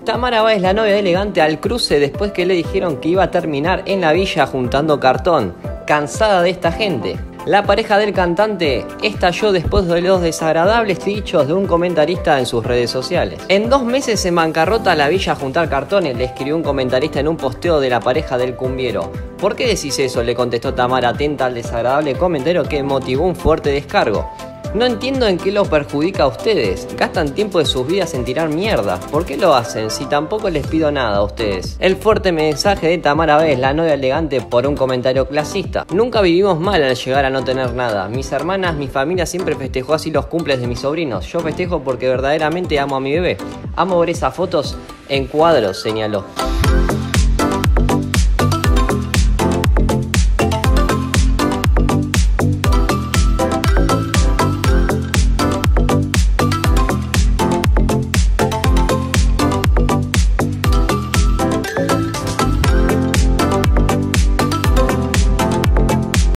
Tamara Báez, la novia de Elegante, al cruce después que le dijeron que iba a terminar en la villa juntando cartón. Cansada de esta gente. La pareja del cantante estalló después de los desagradables dichos de un comentarista en sus redes sociales. En 2 meses se bancarrota la villa a juntar cartones, le escribió un comentarista en un posteo de la pareja del cumbiero. ¿Por qué decís eso?, le contestó Tamara, atenta al desagradable comentario que motivó un fuerte descargo. No entiendo en qué los perjudica a ustedes. Gastan tiempo de sus vidas en tirar mierda. ¿Por qué lo hacen si tampoco les pido nada a ustedes? El fuerte mensaje de Tamara Báez, la novia elegante, por un comentario clasista. Nunca vivimos mal al llegar a no tener nada. Mis hermanas, mi familia siempre festejó así los cumples de mis sobrinos. Yo festejo porque verdaderamente amo a mi bebé. Amo ver esas fotos en cuadros, señaló.